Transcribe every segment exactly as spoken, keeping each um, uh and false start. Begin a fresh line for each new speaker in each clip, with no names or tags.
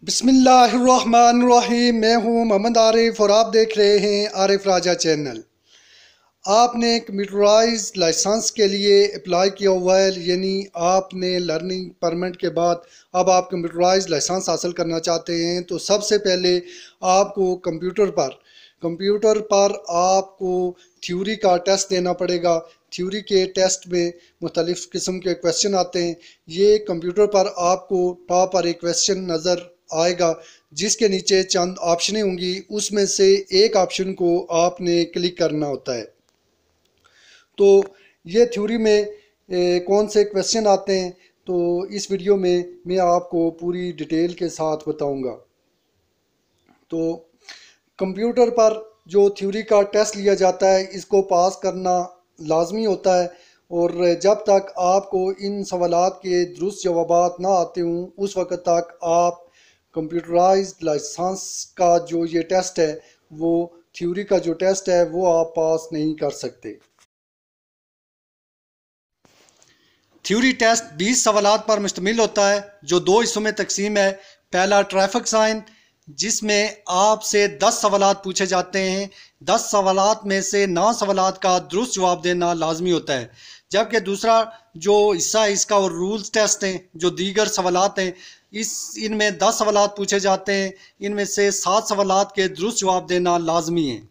बिस्मिल्लाहिर्रहमानिर्रहीम। मैं हूं मोहम्मद आरिफ और आप देख रहे हैं आरिफ राजा चैनल। आपने कंप्यूटराइज लाइसेंस के लिए अप्लाई किया हुआ है, यानी आपने लर्निंग परमिट के बाद अब आप कंप्यूटराइज लाइसेंस हासिल करना चाहते हैं। तो सबसे पहले आपको कंप्यूटर पर कंप्यूटर पर आपको थ्योरी का टेस्ट देना पड़ेगा। थ्योरी के टेस्ट में मुख्तलिफ़ किस्म के क्वेश्चन आते हैं। ये कंप्यूटर पर आपको टॉप पर एक क्वेश्चन नज़र आएगा जिसके नीचे चंद ऑप्शनें होंगी, उसमें से एक ऑप्शन को आपने क्लिक करना होता है। तो ये थ्योरी में ए, कौन से क्वेश्चन आते हैं तो इस वीडियो में मैं आपको पूरी डिटेल के साथ बताऊंगा। तो कंप्यूटर पर जो थ्योरी का टेस्ट लिया जाता है इसको पास करना लाजमी होता है, और जब तक आपको इन सवालात के दुरुस्त जवाबात ना आते हों उस वक़्त तक आप कंप्यूटराइज्ड लाइसेंस का जो ये टेस्ट है, वो थ्योरी का जो टेस्ट है वो आप पास नहीं कर सकते। थ्योरी टेस्ट बीस सवालात पर मुश्तमिल होता है जो दो हिस्सों में तकसीम है। पहला ट्रैफिक साइन, जिसमें आपसे दस सवालात पूछे जाते हैं। दस सवालात में से नौ सवालात का दुरुस्त जवाब देना लाजमी होता है, जबकि दूसरा जो हिस्सा है इसका और रूल्स टेस्ट हैं, जो दीगर सवालात हैं। इस इनमें दस सवालात पूछे जाते हैं, इनमें से सात सवालात के दुरुस्त जवाब देना लाजमी है।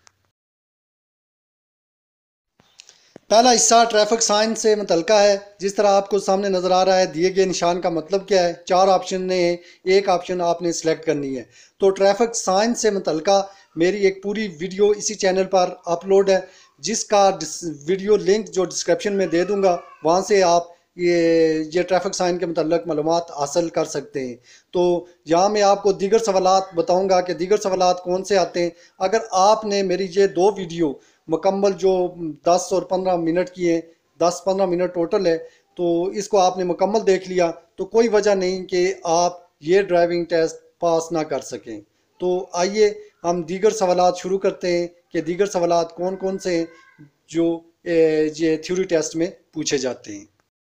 पहला हिस्सा ट्रैफिक साइन से मुतल्लिका है। जिस तरह आपको सामने नज़र आ रहा है, दिए गए निशान का मतलब क्या है। चार ऑप्शन हैं, एक ऑप्शन आपने सिलेक्ट करनी है। तो ट्रैफिक साइन से मुतल्लिका मेरी एक पूरी वीडियो इसी चैनल पर अपलोड है, जिसका वीडियो लिंक जो डिस्क्रिप्शन में दे दूंगा, वहाँ से आप ये ये ट्रैफिक साइन के मुतल्लिक मालूमात हासिल कर सकते हैं। तो यहाँ मैं आपको दीगर सवालात बताऊँगा कि दीगर सवालात कौन से आते हैं। अगर आपने मेरी ये दो वीडियो मुकम्मल जो दस और पंद्रह मिनट की है, दस पंद्रह मिनट टोटल है, तो इसको आपने मुकम्मल देख लिया तो कोई वजह नहीं कि आप ये ड्राइविंग टेस्ट पास ना कर सकें। तो आइए हम दीगर सवालात शुरू करते हैं कि दीगर सवालात कौन कौन से हैं जो ये थ्योरी टेस्ट में पूछे जाते हैं।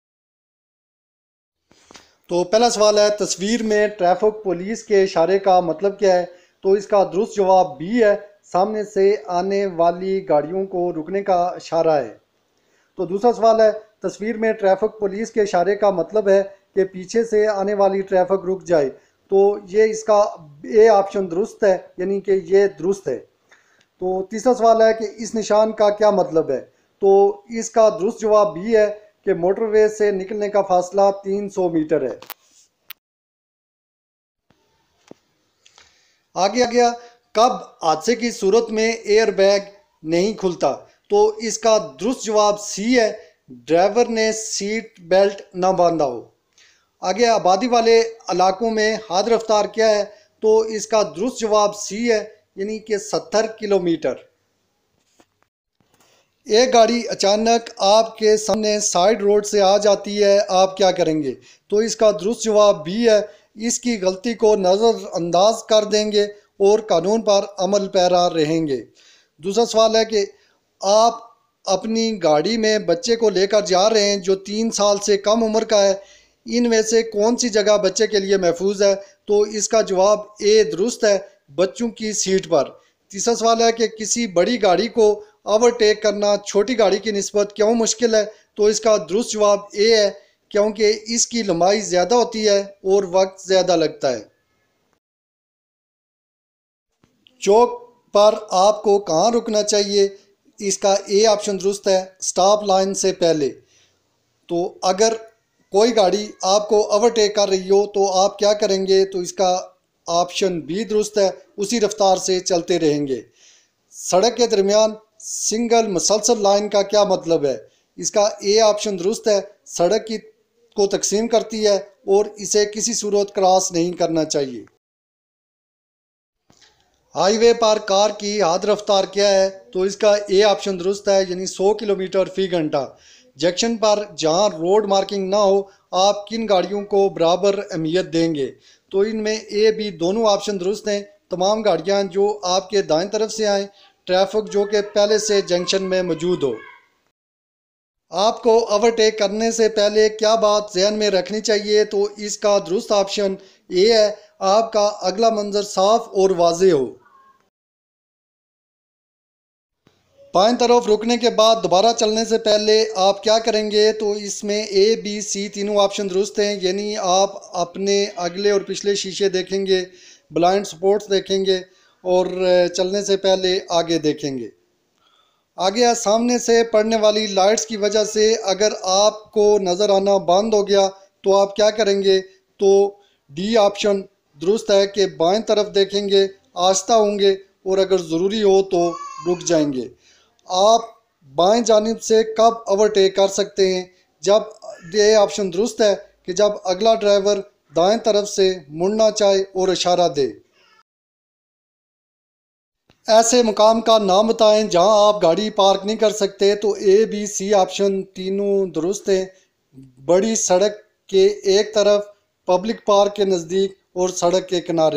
तो पहला सवाल है, तस्वीर में ट्रैफिक पुलिस के इशारे का मतलब क्या है। तो इसका दुरुस्त जवाब बी है, सामने से आने वाली गाड़ियों को रुकने का इशारा है। तो दूसरा सवाल है, तस्वीर में ट्रैफिक पुलिस के इशारे का मतलब है कि पीछे से आने वाली ट्रैफिक रुक जाए। तो ये इसका ए ऑप्शन दुरुस्त है, यानी कि ये दुरुस्त है। तो तीसरा सवाल है कि इस निशान का क्या मतलब है। तो इसका दुरुस्त जवाब बी है कि मोटरवे से निकलने का फासला तीन सौ मीटर है। आगे आ गया, कब हादसे की सूरत में एयर बैग नहीं खुलता। तो इसका दुरुस्त जवाब सी है, ड्राइवर ने सीट बेल्ट ना बांधा हो। आगे, आबादी वाले इलाकों में हद रफ्तार क्या है। तो इसका दुरुस्त जवाब सी है, यानी कि सत्तर किलोमीटर। एक गाड़ी अचानक आपके सामने साइड रोड से आ जाती है, आप क्या करेंगे। तो इसका दुरुस्त जवाब भी है, इसकी गलती को नज़रअंदाज कर देंगे और कानून पर अमल पैरा रहेंगे। दूसरा सवाल है कि आप अपनी गाड़ी में बच्चे को लेकर जा रहे हैं जो तीन साल से कम उम्र का है, इनमें से कौन सी जगह बच्चे के लिए महफूज है। तो इसका जवाब ए दुरुस्त है, बच्चों की सीट पर। तीसरा सवाल है कि किसी बड़ी गाड़ी को ओवरटेक करना छोटी गाड़ी की निस्बत क्यों मुश्किल है। तो इसका दुरुस्त जवाब ए है, क्योंकि इसकी लंबाई ज़्यादा होती है और वक्त ज़्यादा लगता है। चौक पर आपको कहाँ रुकना चाहिए। इसका ए ऑप्शन दुरुस्त है, स्टॉप लाइन से पहले। तो अगर कोई गाड़ी आपको ओवरटेक कर रही हो तो आप क्या करेंगे। तो इसका ऑप्शन बी दुरुस्त है, उसी रफ्तार से चलते रहेंगे। सड़क के दरमियान सिंगल मुसलसल लाइन का क्या मतलब है। इसका ए ऑप्शन दुरुस्त है, सड़क की को तकसीम करती है और इसे किसी सूरत क्रॉस नहीं करना चाहिए। हाईवे पर कार की हद रफ्तार क्या है। तो इसका ए ऑप्शन दुरुस्त है, यानी सौ किलोमीटर फी घंटा। जंक्शन पर जहां रोड मार्किंग ना हो, आप किन गाड़ियों को बराबर अहमियत देंगे। तो इनमें ए बी दोनों ऑप्शन दुरुस्त हैं। तमाम गाड़ियां जो आपके दाएं तरफ से आएँ, ट्रैफिक जो कि पहले से जंक्शन में मौजूद हो। आपको ओवरटेक करने से पहले क्या बात जहन में रखनी चाहिए। तो इसका दुरुस्त ऑप्शन ए है, आपका अगला मंजर साफ और वाज़ेह हो। बाएं तरफ रुकने के बाद दोबारा चलने से पहले आप क्या करेंगे, तो इसमें ए बी सी तीनों ऑप्शन दुरुस्त हैं, यानी आप अपने अगले और पिछले शीशे देखेंगे, ब्लाइंड स्पॉट्स देखेंगे और चलने से पहले आगे देखेंगे। आगे सामने से पड़ने वाली लाइट्स की वजह से अगर आपको नज़र आना बंद हो गया तो आप क्या करेंगे, तो डी ऑप्शन दुरुस्त है कि बाएं तरफ देखेंगे, आहिस्ता होंगे और अगर ज़रूरी हो तो रुक जाएंगे। आप बाएं जानिब से कब ओवरटेक कर सकते हैं, जब ये ऑप्शन दुरुस्त है कि जब अगला ड्राइवर दाएं तरफ से मुड़ना चाहे और इशारा दे। ऐसे मुकाम का नाम बताएं जहां आप गाड़ी पार्क नहीं कर सकते, तो ए बी सी ऑप्शन तीनों दुरुस्त हैं। बड़ी सड़क के एक तरफ, पब्लिक पार्क के नज़दीक और सड़क के किनारे।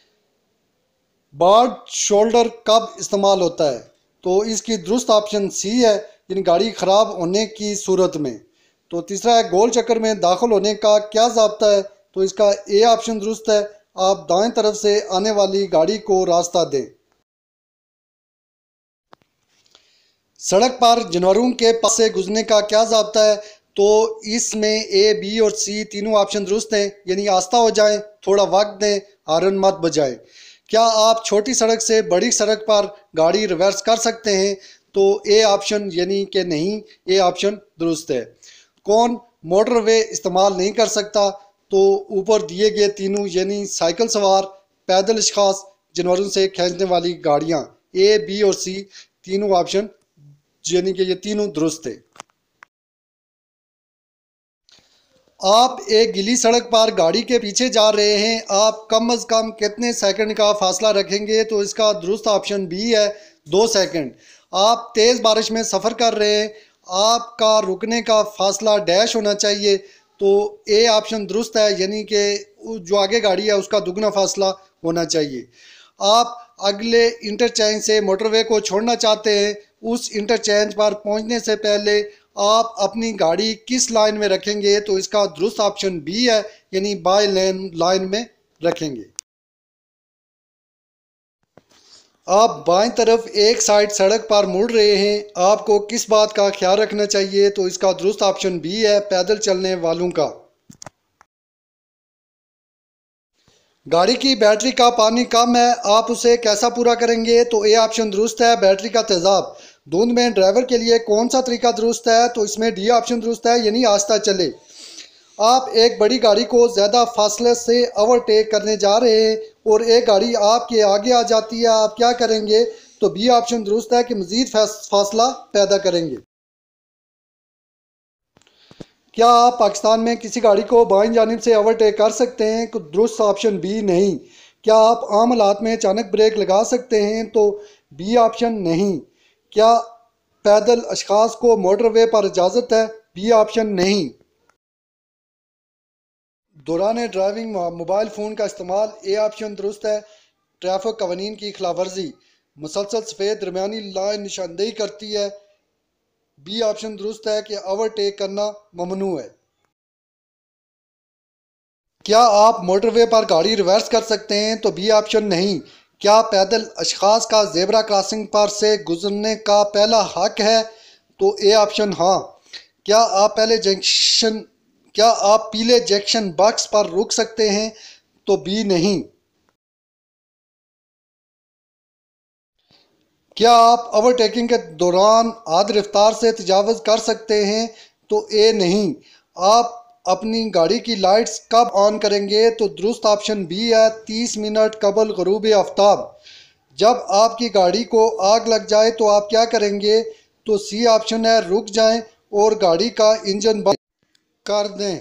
बार्ड शोल्डर कब इस्तेमाल होता है, तो इसकी दुरुस्त ऑप्शन सी है, यानी गाड़ी ख़राब होने की सूरत में। तो तीसरा है गोल चक्कर में दाखिल होने का क्या ज़ाब्ता है, तो इसका ए ऑप्शन दुरुस्त है, आप दाएं तरफ से आने वाली गाड़ी को रास्ता दें। सड़क पर जानवरों के पास से गुजरने का क्या ज़ाब्ता है, तो इसमें ए बी और सी तीनों ऑप्शन दुरुस्त हैं, यानी आस्ता हो जाएं, थोड़ा वक्त दें, हॉर्न मत बजाएं। क्या आप छोटी सड़क से बड़ी सड़क पर गाड़ी रिवर्स कर सकते हैं, तो ए ऑप्शन यानी कि नहीं, ए ऑप्शन दुरुस्त है। कौन मोटरवे इस्तेमाल नहीं कर सकता, तो ऊपर दिए गए तीनों यानी साइकिल सवार, पैदल अशखास, जानवरों से खींचने वाली गाड़ियाँ। ए बी और सी तीनों ऑप्शन यानी कि ये तीनों दुरुस्त है। आप एक गीली सड़क पर गाड़ी के पीछे जा रहे हैं, आप कम अज़ कम कितने सेकंड का फासला रखेंगे, तो इसका दुरुस्त ऑप्शन बी है, दो सेकंड। आप तेज़ बारिश में सफ़र कर रहे हैं, आपका रुकने का फासला डैश होना चाहिए, तो ए ऑप्शन दुरुस्त है, यानी कि जो आगे गाड़ी है उसका दुगना फासला होना चाहिए। आप अगले इंटरचेंज से मोटरवे को छोड़ना चाहते हैं, उस इंटरचेंज पर पहुंचने से पहले आप अपनी गाड़ी किस लाइन में रखेंगे, तो इसका दुरुस्त ऑप्शन बी है, यानी बाय लेन लाइन में रखेंगे। आप बाएं तरफ एक साइड सड़क पर मुड़ रहे हैं, आपको किस बात का ख्याल रखना चाहिए, तो इसका दुरुस्त ऑप्शन बी है, पैदल चलने वालों का। गाड़ी की बैटरी का पानी कम है, आप उसे कैसा पूरा करेंगे, तो ए ऑप्शन दुरुस्त है, बैटरी का तेजाब। धुंध में ड्राइवर के लिए कौन सा तरीका दुरुस्त है, तो इसमें डी ऑप्शन दुरुस्त है, यानी आहिस्ता चले। आप एक बड़ी गाड़ी को ज़्यादा फासले से ओवरटेक करने जा रहे हैं और एक गाड़ी आपके आगे आ जाती है, आप क्या करेंगे, तो बी ऑप्शन दुरुस्त है कि मज़ीद फासला पैदा करेंगे। क्या आप पाकिस्तान में किसी गाड़ी को बाईं जानिब से ओवरटेक कर सकते हैं, तो दुरुस्त ऑप्शन बी नहीं। क्या आप आम हालात में अचानक ब्रेक लगा सकते हैं, तो बी ऑप्शन नहीं। क्या पैदल अशखास को मोटरवे पर इजाज़त है, बी ऑप्शन नहीं। दौरान ड्राइविंग मोबाइल फ़ोन का इस्तेमाल, ए ऑप्शन दुरुस्त है, ट्रैफिक कवानीन की खिलाफवर्जी। मुसलसल सफ़ेद दरमियानी लाइन निशानदेही करती है, बी ऑप्शन दुरुस्त है कि ओवरटेक करना ममनू है। क्या आप मोटरवे पर गाड़ी रिवर्स कर सकते हैं, तो बी ऑप्शन नहीं। क्या पैदल अशखास का जेबरा क्रॉसिंग पर से गुजरने का पहला हक है, तो ए ऑप्शन हाँ। क्या आप पहले जंक्शन क्या आप पीले जंक्शन बॉक्स पर रुक सकते हैं, तो बी नहीं। क्या आप ओवरटेकिंग के दौरान आध रफ्तार से तजावज़ कर सकते हैं, तो ए नहीं। आप अपनी गाड़ी की लाइट्स कब ऑन करेंगे, तो दुरुस्त ऑप्शन बी है, तीस मिनट कबल गरूब आफ्ताब। जब आपकी गाड़ी को आग लग जाए तो आप क्या करेंगे, तो सी ऑप्शन है, रुक जाएं और गाड़ी का इंजन बंद कर दें।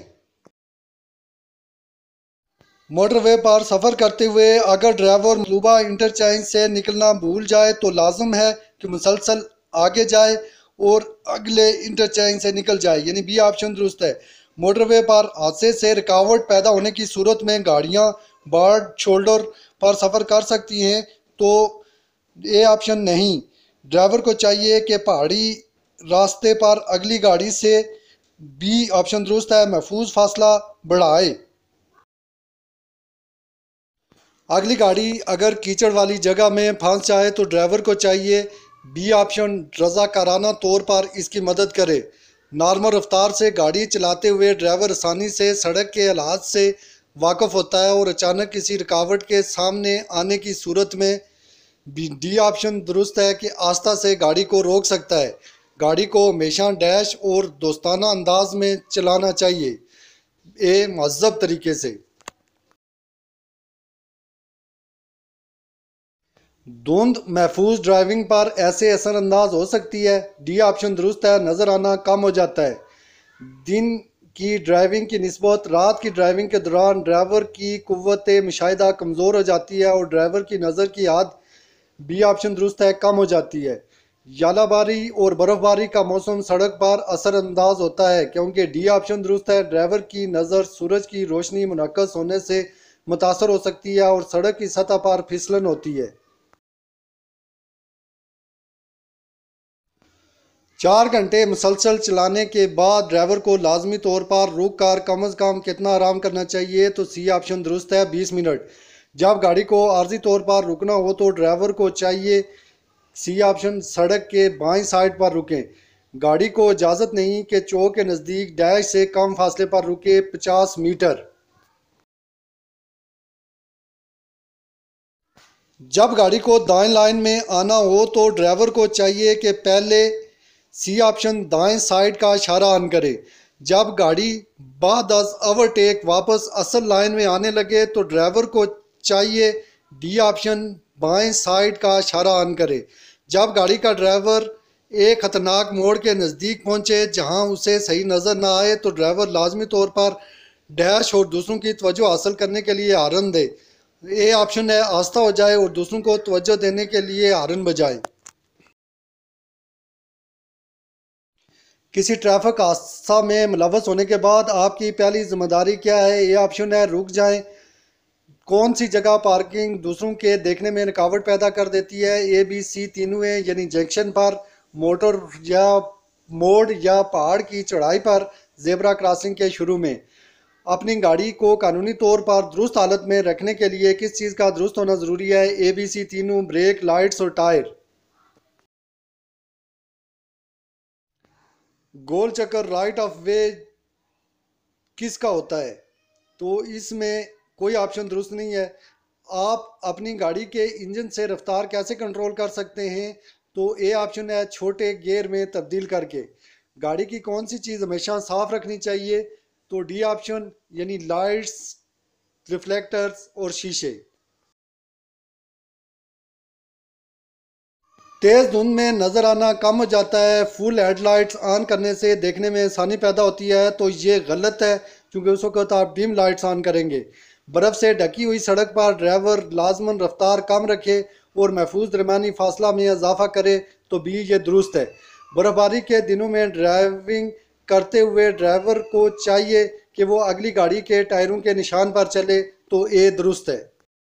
मोटरवे पर सफ़र करते हुए अगर ड्राइवर मतलूबा इंटरचेंज से निकलना भूल जाए, तो लाजम है कि मुसलसल आगे जाए और अगले इंटरचेंज से निकल जाए, यानी बी ऑप्शन दुरुस्त है। मोटरवे पर हादसे से रुकावट पैदा होने की सूरत में गाड़ियां बार्ड शोल्डर पर सफ़र कर सकती हैं, तो ये ऑप्शन नहीं। ड्राइवर को चाहिए कि पहाड़ी रास्ते पर अगली गाड़ी से, बी ऑप्शन दुरुस्त है, महफूज फासला बढ़ाए। अगली गाड़ी अगर कीचड़ वाली जगह में फंस जाए तो ड्राइवर को चाहिए बी ऑप्शन रज़ाकाराना तौर पर इसकी मदद करे। नॉर्मल रफ्तार से गाड़ी चलाते हुए ड्राइवर आसानी से सड़क के हालात से वाकिफ होता है और अचानक किसी रुकावट के सामने आने की सूरत में डी ऑप्शन दुरुस्त है कि आस्था से गाड़ी को रोक सकता है। गाड़ी को हमेशा डैश और दोस्ताना अंदाज में चलाना चाहिए, ए महज़ब तरीके से। धुंध महफूज ड्राइविंग पर ऐसे असरअंदाज हो सकती है। डी ऑप्शन दुरुस्त है, नज़र आना कम हो जाता है। दिन की ड्राइविंग की निस्बत रात की ड्राइविंग के दौरान ड्राइवर की कुव्वत मुशाहिदा कमज़ोर हो जाती है और ड्राइवर की नज़र की हद, बी ऑप्शन दुरुस्त है, कम हो जाती है। यालाबारी और बर्फबारी का मौसम सड़क पर असरअंदाज होता है क्योंकि डी ऑप्शन दुरुस्त है, ड्राइवर की नज़र सूरज की रोशनी मुनक्कस होने से मुतासर हो सकती है और सड़क की सतह पर फिसलन होती है। चार घंटे मुसलसल चलाने के बाद ड्राइवर को लाजमी तौर पर रुक कर कम अज़ कम कितना आराम करना चाहिए? तो सी ऑप्शन दुरुस्त है, बीस मिनट। जब गाड़ी को आर्जी तौर पर रुकना हो तो ड्राइवर को चाहिए सी ऑप्शन सड़क के बाईं साइड पर रुकें। गाड़ी को इजाज़त नहीं कि चौक के नज़दीक डैश से कम फासले पर रुके, पचास मीटर। जब गाड़ी को दाएं लाइन में आना हो तो ड्राइवर को चाहिए कि पहले सी ऑप्शन दाएं साइड का इशारा ऑन करे। जब गाड़ी बाद ओवरटेक वापस असल लाइन में आने लगे तो ड्राइवर को चाहिए डी ऑप्शन बाएं साइड का इशारा ऑन करे। जब गाड़ी का ड्राइवर एक खतरनाक मोड़ के नज़दीक पहुंचे जहां उसे सही नज़र ना आए तो ड्राइवर लाजमी तौर पर डैश और दूसरों की तवज्जो हासिल करने के लिए हारन दे। ए ऑप्शन है आस्था हो जाए और दूसरों को तवज्जो देने के लिए हारन बजाए। किसी ट्रैफिक हादसा में मुलव्वस होने के बाद आपकी पहली जिम्मेदारी क्या है? ए ऑप्शन है रुक जाएं। कौन सी जगह पार्किंग दूसरों के देखने में रुकावट पैदा कर देती है? ए बी सी तीनों है, यानी जंक्शन पर, मोटर या मोड़ या पहाड़ की चढ़ाई पर, जेबरा क्रॉसिंग के शुरू में। अपनी गाड़ी को कानूनी तौर पर दुरुस्त हालत में रखने के लिए किस चीज़ का दुरुस्त होना ज़रूरी है? ए बी सी तीनों, ब्रेक, लाइट्स और टायर। गोल चक्कर राइट ऑफ वे किसका होता है? तो इसमें कोई ऑप्शन दुरुस्त नहीं है। आप अपनी गाड़ी के इंजन से रफ्तार कैसे कंट्रोल कर सकते हैं? तो ए ऑप्शन है छोटे गियर में तब्दील करके। गाड़ी की कौन सी चीज़ हमेशा साफ रखनी चाहिए? तो डी ऑप्शन, यानी लाइट्स, रिफ्लेक्टर्स और शीशे। तेज धुंध में नजर आना कम हो जाता है। फुल हेडलाइट्स ऑन करने से देखने में आसानी पैदा होती है, तो ये गलत है क्योंकि उस वक्त आप डिम लाइट्स ऑन करेंगे। बर्फ़ से ढकी हुई सड़क पर ड्राइवर लाजमन रफ्तार कम रखे और महफूज दरमियानी फासला में इजाफा करे, तो भी ये दुरुस्त है। बर्फबारी के दिनों में ड्राइविंग करते हुए ड्राइवर को चाहिए कि वो अगली गाड़ी के टायरों के निशान पर चले, तो ए दुरुस्त है।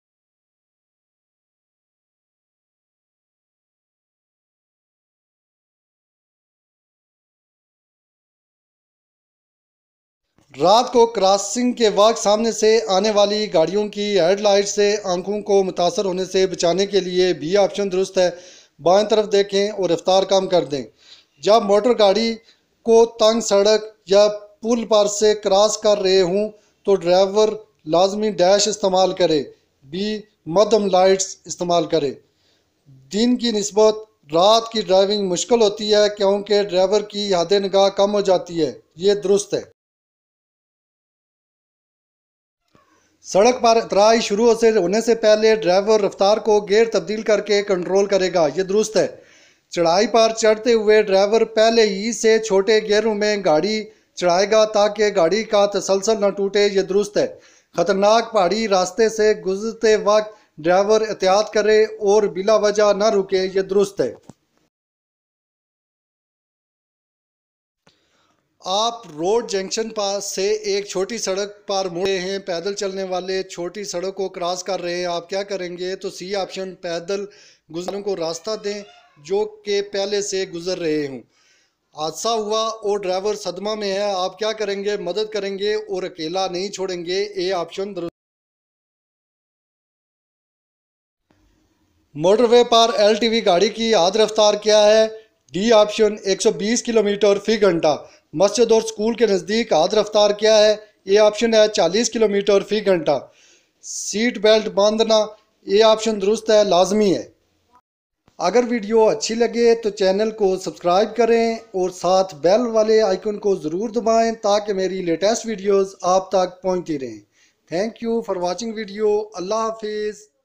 रात को क्रॉसिंग के वक्त सामने से आने वाली गाड़ियों की हेडलाइट से आंखों को मुतासर होने से बचाने के लिए भी ऑप्शन दुरुस्त है। बाएं तरफ देखें और रफ्तार कम कर दें। जब मोटर गाड़ी को तंग सड़क या पुल पर से क्रॉस कर रहे हों तो ड्राइवर लाजमी डैश इस्तेमाल करे, बी मध्यम लाइट्स इस्तेमाल करे। दिन की निस्बत रात की ड्राइविंग मुश्किल होती है क्योंकि ड्राइवर की याद निगाह कम हो जाती है, ये दुरुस्त है। सड़क पर उतराई शुरू से होने से पहले ड्राइवर रफ्तार को गियर तब्दील करके कंट्रोल करेगा, ये दुरुस्त है। चढ़ाई पर चढ़ते हुए ड्राइवर पहले ही से छोटे गियरों में गाड़ी चढ़ाएगा ताकि गाड़ी का तसलसल न टूटे, ये दुरुस्त है। खतरनाक पहाड़ी रास्ते से गुजरते वक्त ड्राइवर एहतियात करे और बिला वजह न रुके, ये दुरुस्त है। आप रोड जंक्शन पास से एक छोटी सड़क पर मुड़े हैं, पैदल चलने वाले छोटी सड़क को क्रॉस कर रहे हैं, आप क्या करेंगे? तो सी ऑप्शन, पैदल गुजरने को रास्ता दें जो कि पहले से गुजर रहे हों। हादसा हुआ और ड्राइवर सदमा में है, आप क्या करेंगे? मदद करेंगे और अकेला नहीं छोड़ेंगे, ए ऑप्शन। मोटरवे पर एल टी वी गाड़ी की हाद रफ्तार क्या है? डी ऑप्शन एक सौ बीस किलोमीटर फी घंटा। मस्जिद और स्कूल के नज़दीक हाद रफ्तार क्या है? ए ऑप्शन है चालीस किलोमीटर फी घंटा। सीट बेल्ट बांधना, ये ऑप्शन दुरुस्त है, लाजमी है। अगर वीडियो अच्छी लगे तो चैनल को सब्सक्राइब करें और साथ बेल वाले आइकन को ज़रूर दबाएं ताकि मेरी लेटेस्ट वीडियोस आप तक पहुंचती रहें। Thank you for watching video. Allah हाफिज़।